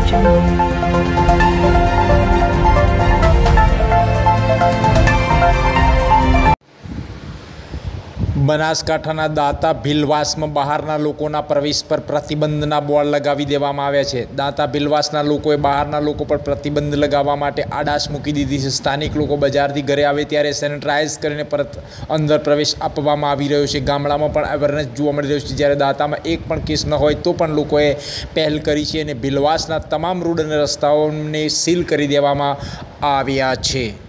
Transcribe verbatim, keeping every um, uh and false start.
બનાસકાંઠાના દાંતા ભીલવાસમાં બહારના લોકોના પ્રવેશ પર પ્રતિબંધના બોર્ડ લગાવી દેવામાં આવ્યા છે। દાંતા ભીલવાસના લોકોએ બહારના લોકો પર પ્રતિબંધ લગાવવા માટે આડાશ મૂકી દીધી છે। સ્થાનિક લોકો બજારથી ઘરે આવે ત્યારે સેનેટાઇઝ કરીને પરત અંદર પ્રવેશ આપવામાં આવી રહ્યો છે। ગામડામાં પણ અવેરનેસ જોવા મળી રહ્યું છે, જ્યારે દાંતામાં એક પણ કેસ ન હોય તો પણ લોકોએ પહેલ કરી છે અને ભીલવાસના તમામ રોડ અને રસ્તાઓને સીલ કરી દેવામાં આવ્યા છે।